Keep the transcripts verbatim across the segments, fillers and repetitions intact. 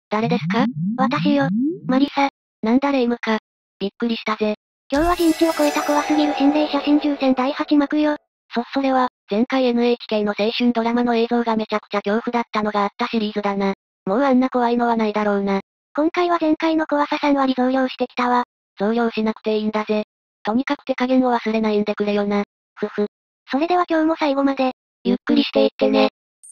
誰ですか？ 私よ。マリサ。 なんだ霊夢か。びっくりしたぜ。 今日は人知を超えた怖すぎる心霊写真重戦だいはち幕よ。 そ、それは、前回 エヌエイチケー の青春ドラマの映像がめちゃくちゃ恐怖だったのがあったシリーズだな。もうあんな怖いのはないだろうな。 今回は前回の怖ささん割増量してきたわ。 増量しなくていいんだぜ。とにかく手加減を忘れないんでくれよな。ふふ。 それでは今日も最後まで、 ゆっくりしていってね。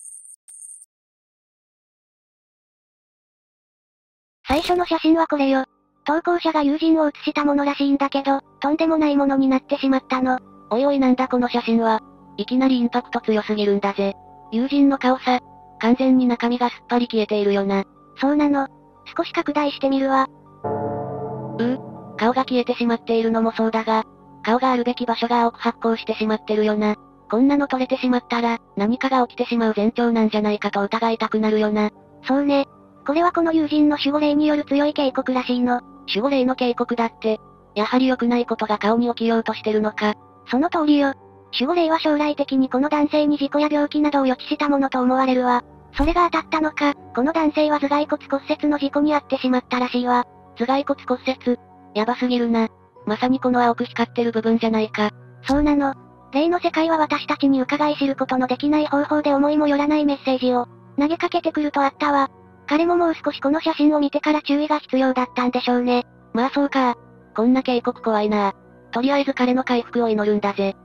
最初の写真はこれよ。投稿者が友人を写したものらしいんだけど、とんでもないものになってしまったの。 おいおいなんだこの写真は。いきなりインパクト強すぎるんだぜ。友人の顔さ。完全に中身がすっぱり消えているよな。 そうなの。少し拡大してみるわ。 うう、顔が消えてしまっているのもそうだが、顔があるべき場所が青く発光してしまってるよな。こんなの撮れてしまったら、何かが起きてしまう前兆なんじゃないかと疑いたくなるよな。 そうね。これはこの友人の守護霊による強い警告らしいの。 守護霊の警告だって、やはり良くないことが顔に起きようとしてるのか。 その通りよ。守護霊は将来的にこの男性に事故や病気などを予知したものと思われるわ。それが当たったのか、この男性は頭蓋骨骨折の事故に遭ってしまったらしいわ。 頭蓋骨骨折。やばすぎるな。まさにこの青く光ってる部分じゃないか。 そうなの。霊の世界は私たちに伺い知ることのできない方法で思いもよらないメッセージを投げかけてくるとあったわ。彼ももう少しこの写真を見てから注意が必要だったんでしょうね。 まあそうか。こんな警告怖いな。とりあえず彼の回復を祈るんだぜ。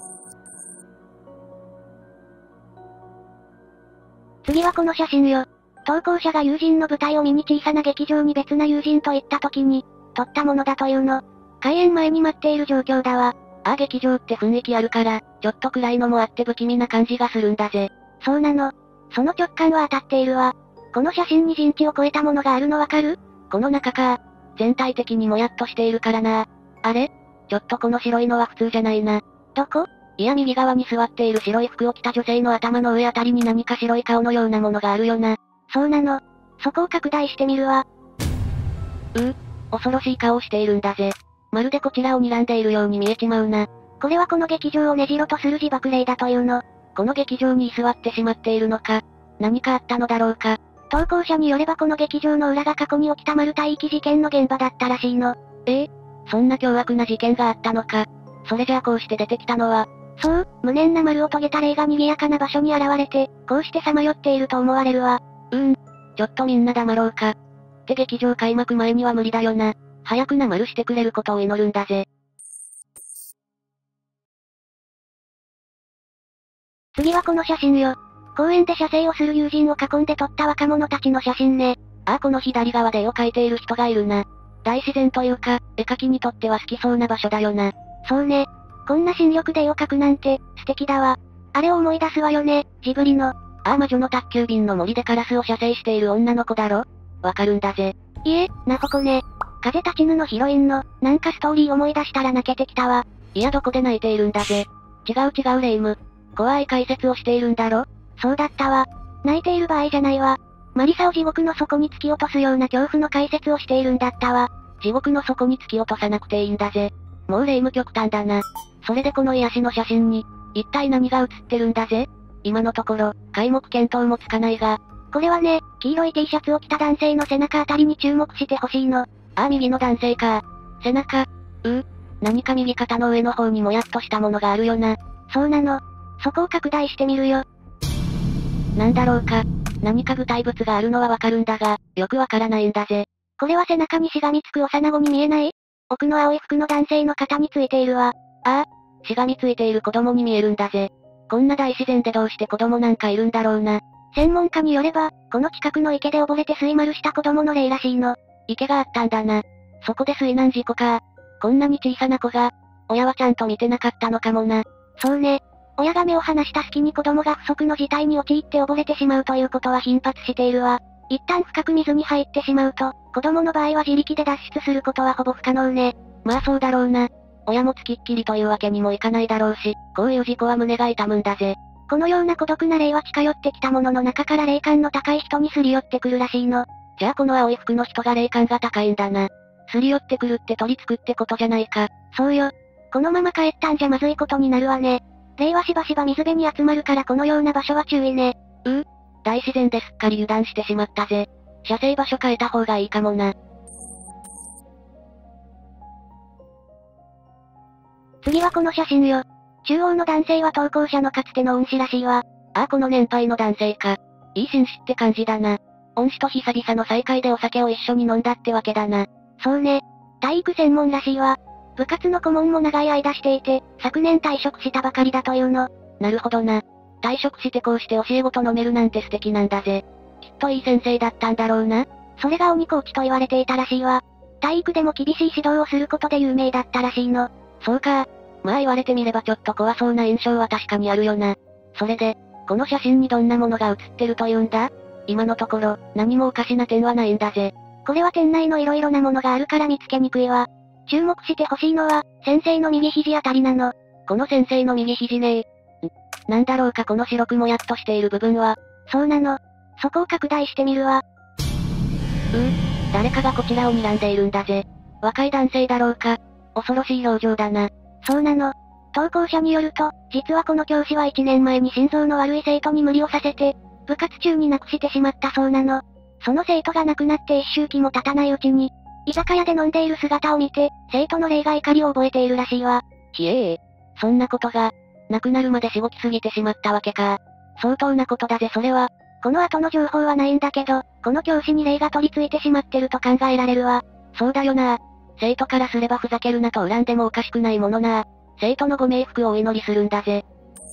次はこの写真よ。投稿者が友人の舞台を見に小さな劇場に別な友人と行った時に、撮ったものだというの。開演前に待っている状況だわ。 ああ劇場って雰囲気あるから、ちょっと暗いのもあって不気味な感じがするんだぜ。 そうなの。その直感は当たっているわ。この写真に人知を超えたものがあるのわかる？ この中か。全体的にもやっとしているからな。あれ？ちょっとこの白いのは普通じゃないな。 どこ？ いや右側に座っている白い服を着た女性の頭の上あたりに何か白い顔のようなものがあるよな。 そうなの。そこを拡大してみるわ。 うう、恐ろしい顔をしているんだぜ。まるでこちらを睨んでいるように見えちまうな。 これはこの劇場をねじろとする自爆霊だというの。 この劇場に居座ってしまっているのか。何かあったのだろうか。 投稿者によればこの劇場の裏が過去に起きたマルタ遺棄事件の現場だったらしいの。 ええ、そんな凶悪な事件があったのか。それじゃあこうして出てきたのは。 そう、無念な丸を遂げた霊が賑やかな場所に現れて、こうしてさまよっていると思われるわ。 うーん。ちょっとみんな黙ろうか。って劇場開幕前には無理だよな。早くな丸してくれることを祈るんだぜ。 次はこの写真よ。公園で写生をする友人を囲んで撮った若者たちの写真ね。 ああこの左側で絵を描いている人がいるな。大自然というか、絵描きにとっては好きそうな場所だよな。 そうね。こんな新緑で絵を描くなんて、素敵だわ。あれを思い出すわよね、ジブリの。 ああ魔女の宅急便の森でカラスを写生している女の子だろ？わかるんだぜ。 いえ、なほこね。風立ちぬのヒロインの、なんかストーリー思い出したら泣けてきたわ。 いやどこで泣いているんだぜ。違う違うレイム。怖い解説をしているんだろ？ そうだったわ。泣いている場合じゃないわ。マリサを地獄の底に突き落とすような恐怖の解説をしているんだったわ。 地獄の底に突き落とさなくていいんだぜ。もうレイム極端だな。それでこの癒しの写真に、一体何が写ってるんだぜ？今のところ、皆目見当もつかないが。 これはね、黄色い T シャツを着た男性の背中あたりに注目してほしいの。ああ右の男性か。背中。うう。何か右肩の上の方にもやっとしたものがあるよな。 そうなの。そこを拡大してみるよ。 なんだろうか。何か具体物があるのはわかるんだが、よくわからないんだぜ。 これは背中にしがみつく幼子に見えない？奥の青い服の男性の肩についているわ。 ああ、しがみついている子供に見えるんだぜ。こんな大自然でどうして子供なんかいるんだろうな。 専門家によれば、この近くの池で溺れて水丸した子供の霊らしいの。 池があったんだな。そこで水難事故か。こんなに小さな子が、親はちゃんと見てなかったのかもな。 そうね。親が目を離した隙に子供が不測の事態に陥って溺れてしまうということは頻発しているわ。一旦深く水に入ってしまうと、子供の場合は自力で脱出することはほぼ不可能ね。 まあそうだろうな。親もつきっきりというわけにもいかないだろうし、こういう事故は胸が痛むんだぜ。 このような孤独な霊は近寄ってきたものの中から霊感の高い人にすり寄ってくるらしいの。 じゃあこの青い服の人が霊感が高いんだな。すり寄ってくるって取り付くってことじゃないか。 そうよ。このまま帰ったんじゃまずいことになるわね。霊はしばしば水辺に集まるからこのような場所は注意ね。 うう、大自然ですっかり油断してしまったぜ。 射精場所変えた方がいいかもな。 次はこの写真よ。中央の男性は投稿者のかつての恩師らしいわ。 ああこの年配の男性か。いい紳士って感じだな。恩師と久々の再会でお酒を一緒に飲んだってわけだな。 そうね。体育専門らしいわ。部活の顧問も長い間していて、昨年退職したばかりだというの。 なるほどな。退職してこうして教え子と飲めるなんて素敵なんだぜ。きっといい先生だったんだろうな。 それが鬼コーチと言われていたらしいわ。体育でも厳しい指導をすることで有名だったらしいの。 そうか。まあ言われてみればちょっと怖そうな印象は確かにあるよな。それで、この写真にどんなものが写ってるというんだ？今のところ、何もおかしな点はないんだぜ。 これは店内の色々なものがあるから見つけにくいわ。注目してほしいのは、先生の右肘あたりなの。 この先生の右肘ねえ。ん、なんだろうかこの白くもやっとしている部分は。 そうなの。そこを拡大してみるわ。 うー、誰かがこちらを睨んでいるんだぜ。若い男性だろうか。恐ろしい表情だな。 そうなの。投稿者によると、実はこの教師はいちねんまえに心臓の悪い生徒に無理をさせて、部活中に亡くしてしまったそうなの。その生徒が亡くなって一周期も経たないうちに、居酒屋で飲んでいる姿を見て、生徒の霊が怒りを覚えているらしいわ。 ひええ。そんなことが、亡くなるまでしごきすぎてしまったわけか。相当なことだぜそれは。 この後の情報はないんだけど、この教師に霊が取り付いてしまってると考えられるわ。 そうだよな。生徒からすればふざけるなと恨んでもおかしくないものな。生徒のご冥福をお祈りするんだぜ。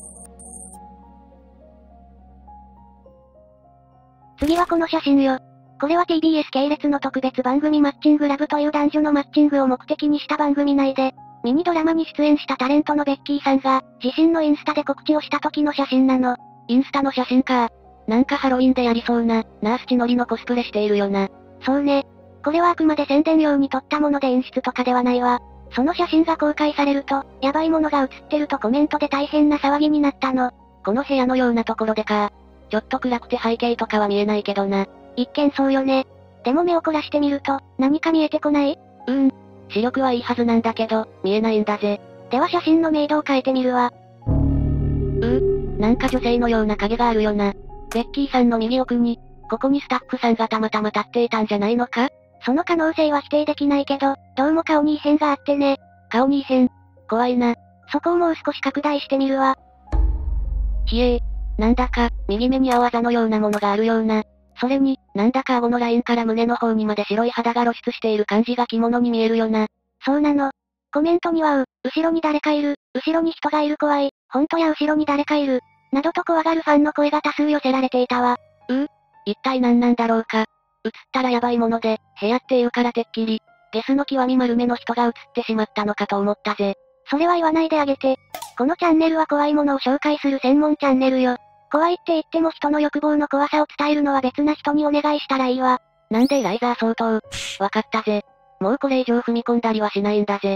次はこの写真よ。これは ティービーエス 系列の特別番組マッチングラブという男女のマッチングを目的にした番組内で、ミニドラマに出演したタレントのベッキーさんが、自身のインスタで告知をした時の写真なの。 インスタの写真か。なんかハロウィンでやりそうな、ナース血のりのコスプレしているよな。 そうね。これはあくまで宣伝用に撮ったもので演出とかではないわ。その写真が公開されると、やばいものが写ってるとコメントで大変な騒ぎになったの。 この部屋のようなところでか。ちょっと暗くて背景とかは見えないけどな。 一見そうよね。でも目を凝らしてみると、何か見えてこない？ うーん。視力はいいはずなんだけど、見えないんだぜ。 では写真の明度を変えてみるわ。 うー、なんか女性のような影があるよな。ベッキーさんの右奥に、ここにスタッフさんがたまたま立っていたんじゃないのか？ その可能性は否定できないけど、どうも顔に異変があってね。 顔に異変？怖いな。 そこをもう少し拡大してみるわ。 ひえー。なんだか、右目に青あざのようなものがあるような。それに、なんだか顎のラインから胸の方にまで白い肌が露出している感じが着物に見えるよな。 そうなの。コメントにはう、後ろに誰かいる、後ろに人がいる怖い、本当や後ろに誰かいる、などと怖がるファンの声が多数寄せられていたわ。 うー、一体何なんだろうか。映ったらやばいもので、部屋っていうからてっきり、ゲスの極み丸目の人が映ってしまったのかと思ったぜ。 それは言わないであげて。このチャンネルは怖いものを紹介する専門チャンネルよ。怖いって言っても人の欲望の怖さを伝えるのは別な人にお願いしたらいいわ。 なんでエライザー相当。わかったぜ。もうこれ以上踏み込んだりはしないんだぜ。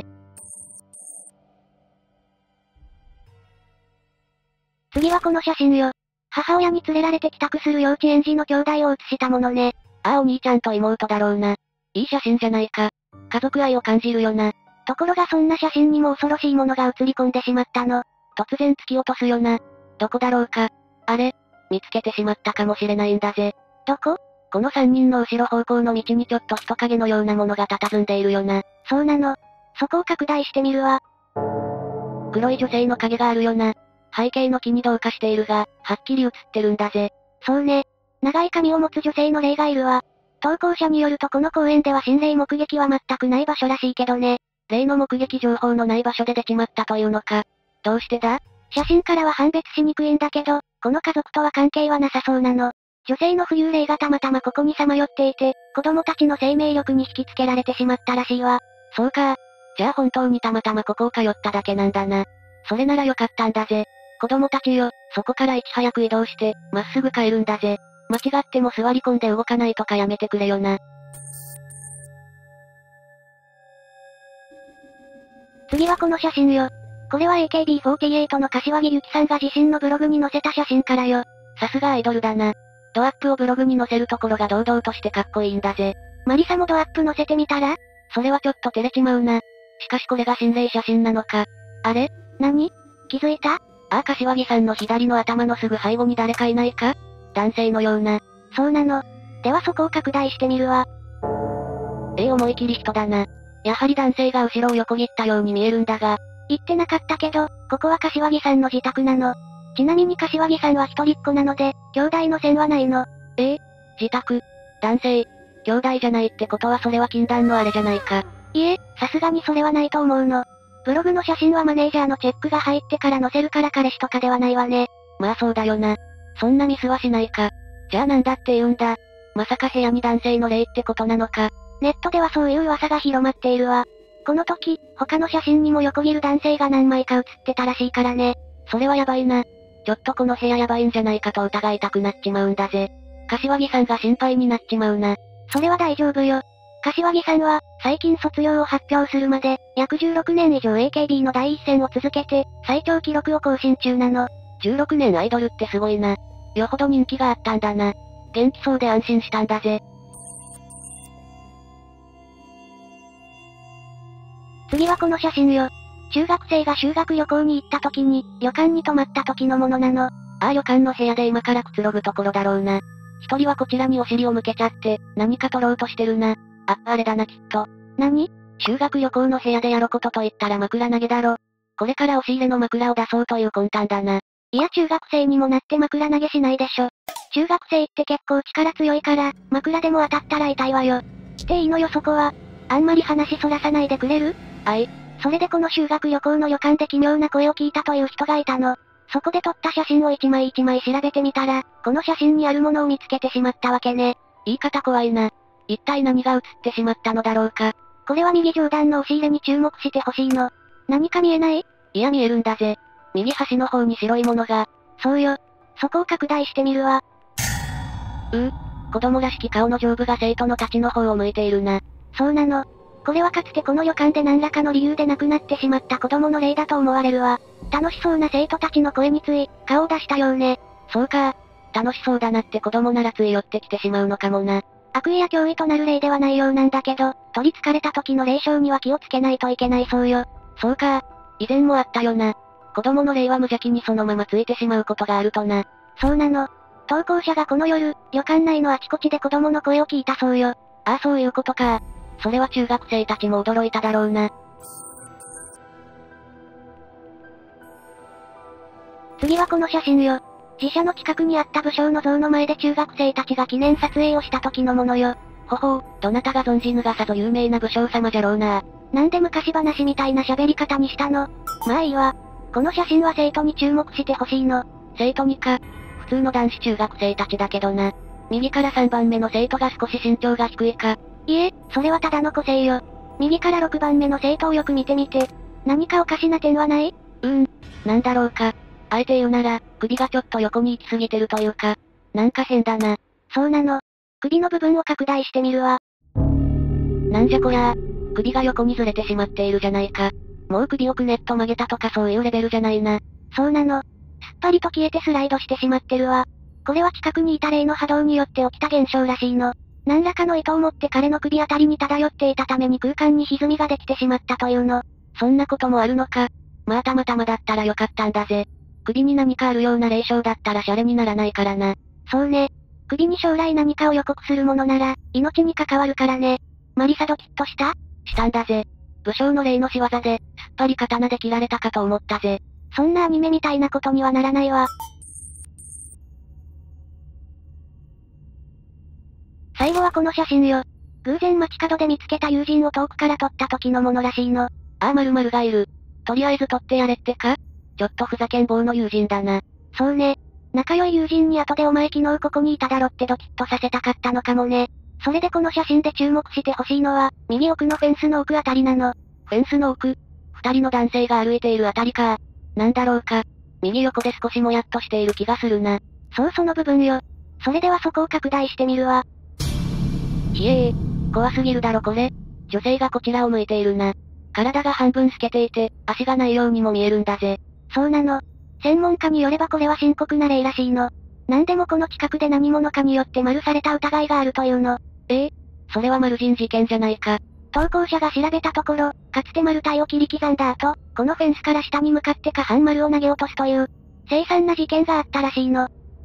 次はこの写真よ。母親に連れられて帰宅する幼稚園児の兄弟を写したものね。 ああお兄ちゃんと妹だろうな。いい写真じゃないか。家族愛を感じるよな。 ところがそんな写真にも恐ろしいものが写り込んでしまったの。 突然突き落とすよな。どこだろうか。あれ、見つけてしまったかもしれないんだぜ。 どこ？ この三人の後ろ方向の道にちょっと人影のようなものが佇んでいるよな。 そうなの。そこを拡大してみるわ。 黒い女性の影があるよな。背景の木に同化しているが、はっきり映ってるんだぜ。 そうね。長い髪を持つ女性の霊がいるわ。投稿者によるとこの公園では心霊目撃は全くない場所らしいけどね。 霊の目撃情報のない場所で出ちまったというのか。どうしてだ？ 写真からは判別しにくいんだけど、この家族とは関係はなさそうなの。女性の浮遊霊がたまたまここにさまよっていて、子供たちの生命力に引きつけられてしまったらしいわ。 そうか。じゃあ本当にたまたまここを通っただけなんだな。それならよかったんだぜ。子供たちよ、そこからいち早く移動して、まっすぐ帰るんだぜ。間違っても座り込んで動かないとかやめてくれよな。 次はこの写真よ。これは エーケービーフォーティーエイト の柏木由紀さんが自身のブログに載せた写真からよ。 さすがアイドルだな。ドアップをブログに載せるところが堂々としてかっこいいんだぜ。 マリサもドアップ載せてみたら？ それはちょっと照れちまうな。しかしこれが心霊写真なのか。あれ？ 何？気づいた？ ああ柏木さんの左の頭のすぐ背後に誰かいないか？男性のような。 そうなの。 ではそこを拡大してみるわ。 ええ、思い切り人だな。やはり男性が後ろを横切ったように見えるんだが。 言ってなかったけど、ここは柏木さんの自宅なの。ちなみに柏木さんは一人っ子なので、兄弟の線はないの。 ええ、自宅、男性、兄弟じゃないってことはそれは禁断のあれじゃないか。 いえ、さすがにそれはないと思うの。ブログの写真はマネージャーのチェックが入ってから載せるから彼氏とかではないわね。 まあそうだよな。そんなミスはしないか。じゃあなんだって言うんだ。まさか部屋に男性の霊ってことなのか。 ネットではそういう噂が広まっているわ。この時、他の写真にも横切る男性が何枚か写ってたらしいからね。 それはやばいな。ちょっとこの部屋やばいんじゃないかと疑いたくなっちまうんだぜ。柏木さんが心配になっちまうな。 それは大丈夫よ。柏木さんは、最近卒業を発表するまで、約じゅうろくねん以上 エーケービー の第一線を続けて、最長記録を更新中なの。 じゅうろくねんアイドルってすごいな。よほど人気があったんだな。元気そうで安心したんだぜ。 次はこの写真よ。中学生が修学旅行に行った時に、旅館に泊まった時のものなの。 ああ、旅館の部屋で今からくつろぐところだろうな。一人はこちらにお尻を向けちゃって、何か取ろうとしてるな。あ、あれだなきっと。 何？ 修学旅行の部屋でやることと言ったら枕投げだろ。これから押し入れの枕を出そうという魂胆だな。 いや中学生にもなって枕投げしないでしょ。中学生って結構力強いから、枕でも当たったら痛いわよ。していいのよそこは。あんまり話そらさないでくれる？ はい。 それでこの修学旅行の旅館で奇妙な声を聞いたという人がいたの。そこで撮った写真を一枚一枚調べてみたら、この写真にあるものを見つけてしまったわけね。 言い方怖いな。一体何が写ってしまったのだろうか。 これは右上段の押し入れに注目してほしいの。何か見えない？ いや見えるんだぜ。右端の方に白いものが。 そうよ。そこを拡大してみるわ。 うう、子供らしき顔の上部が生徒のたちの方を向いているな。 そうなの。これはかつてこの旅館で何らかの理由で亡くなってしまった子供の霊だと思われるわ。楽しそうな生徒たちの声につい、顔を出したようね。 そうか。楽しそうだなって子供ならつい寄ってきてしまうのかもな。 悪意や脅威となる霊ではないようなんだけど、取り憑かれた時の霊障には気をつけないといけないそうよ。 そうか。以前もあったよな。子供の霊は無邪気にそのままついてしまうことがあるとな。 そうなの。投稿者がこの夜、旅館内のあちこちで子供の声を聞いたそうよ。 ああそういうことか。それは中学生たちも驚いただろうな。 次はこの写真よ。自社の近くにあった武将の像の前で中学生たちが記念撮影をした時のものよ。 ほほう、どなたが存じぬがさぞ有名な武将様じゃろうな。 なんで昔話みたいな喋り方にしたの？まあいいわ。この写真は生徒に注目してほしいの。 生徒にか。普通の男子中学生たちだけどな。右からさんばんめの生徒が少し身長が低いか。 いえ、それはただの個性よ。右からろくばんめの生徒をよく見てみて。何かおかしな点はない？ うーん、なんだろうか。あえて言うなら、首がちょっと横に行き過ぎてるというか、なんか変だな。 そうなの。首の部分を拡大してみるわ。 なんじゃこりゃあ、首が横にずれてしまっているじゃないか。もう首をくねっと曲げたとかそういうレベルじゃないな。 そうなの。すっぱりと消えてスライドしてしまってるわ。これは近くにいた霊の波動によって起きた現象らしいの。何らかの意図を持って彼の首あたりに漂っていたために空間に歪みができてしまったというの。 そんなこともあるのか。まあたまたまだったらよかったんだぜ。首に何かあるような霊障だったらシャレにならないからな。 そうね。首に将来何かを予告するものなら、命に関わるからね。マリサドキッとした？ したんだぜ。武将の霊の仕業で、すっぱり刀で切られたかと思ったぜ。 そんなアニメみたいなことにはならないわ。最後はこの写真よ。偶然街角で見つけた友人を遠くから撮った時のものらしいの。 ああ〇〇がいる。とりあえず撮ってやれってか？ちょっとふざけん坊の友人だな。 そうね。仲良い友人に後でお前昨日ここにいただろってドキッとさせたかったのかもね。それでこの写真で注目してほしいのは、右奥のフェンスの奥あたりなの。 フェンスの奥？二人の男性が歩いているあたりか。なんだろうか。右横で少しもやっとしている気がするな。 そうその部分よ。それではそこを拡大してみるわ。 ひえー、怖すぎるだろこれ。女性がこちらを向いているな。体が半分透けていて、足がないようにも見えるんだぜ。 そうなの。専門家によればこれは深刻な例らしいの。なんでもこの近くで何者かによって丸された疑いがあるというの。 ええ、それは丸人事件じゃないか。 投稿者が調べたところ、かつて丸太を切り刻んだ後、このフェンスから下に向かって下半丸を投げ落とすという、凄惨な事件があったらしいの。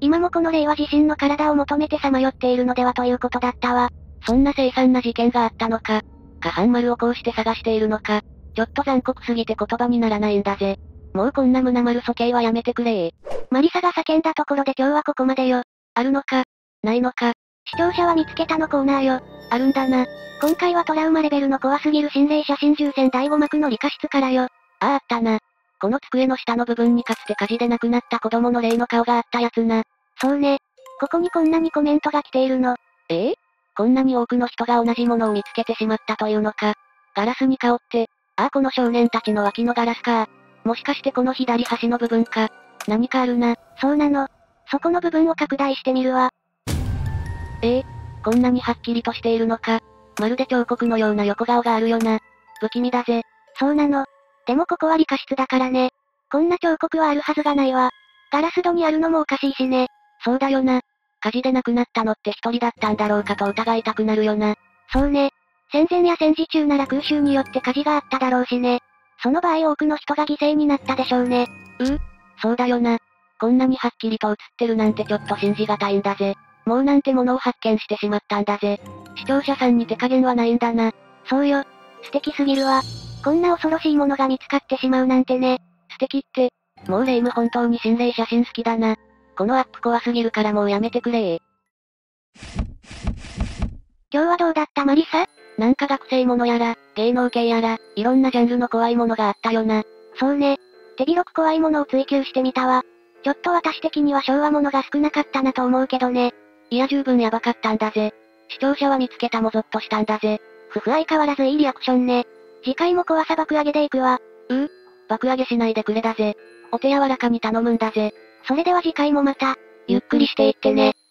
今もこの霊は自身の体を求めてさまよっているのではということだったわ。 そんな凄惨な事件があったのか。か半丸をこうして探しているのか。ちょっと残酷すぎて言葉にならないんだぜ。もうこんな胸丸鼠径はやめてくれー。 マリサが叫んだところで今日はここまでよ。 あるのかないのか。 視聴者は見つけたのコーナーよ。 あるんだな。 今回はトラウマレベルの怖すぎる心霊写真重戦だいご幕の理科室からよ。 あああったな。この机の下の部分にかつて火事で亡くなった子供の霊の顔があったやつな。 そうね。ここにこんなにコメントが来ているの。 ええこんなに多くの人が同じものを見つけてしまったというのか。ガラスに顔って、ああこの少年たちの脇のガラスか。もしかしてこの左端の部分か。何かあるな。 そうなの。そこの部分を拡大してみるわ。 ええこんなにはっきりとしているのか。まるで彫刻のような横顔があるよな。不気味だぜ。 そうなの。でもここは理科室だからね。こんな彫刻はあるはずがないわ。ガラス戸にあるのもおかしいしね。 そうだよな。火事で亡くなったのって一人だったんだろうかと疑いたくなるよな。 そうね。戦前や戦時中なら空襲によって火事があっただろうしね。その場合多くの人が犠牲になったでしょうね。 ううそうだよな。こんなにはっきりと映ってるなんてちょっと信じがたいんだぜ。もうなんてものを発見してしまったんだぜ。視聴者さんに手加減はないんだな。 そうよ。素敵すぎるわ。こんな恐ろしいものが見つかってしまうなんてね。 素敵って。もう霊夢本当に心霊写真好きだな。このアップ怖すぎるからもうやめてくれー。 今日はどうだったマリサ？ なんか学生ものやら、芸能系やら、いろんなジャンルの怖いものがあったよな。 そうね。手広く怖いものを追求してみたわ。ちょっと私的には昭和ものが少なかったなと思うけどね。 いや十分やばかったんだぜ。視聴者は見つけたもゾッとしたんだぜ。 ふふ相変わらずいいリアクションね。次回も怖さ爆上げでいくわ。 うう爆上げしないでくれだぜ。お手柔らかに頼むんだぜ。 それでは次回もまた、 ゆっくりしていってね。